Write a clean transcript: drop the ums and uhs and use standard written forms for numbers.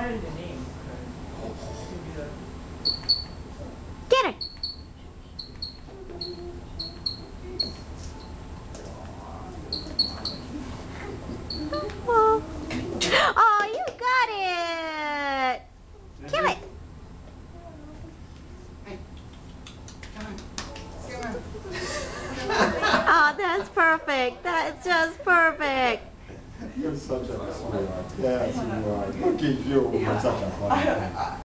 added a name. Get it! Oh, you got it! Kill it! Oh, that's perfect. That's just perfect. You're such a sweetheart. Yes, you are. Look at you. You're such a funny.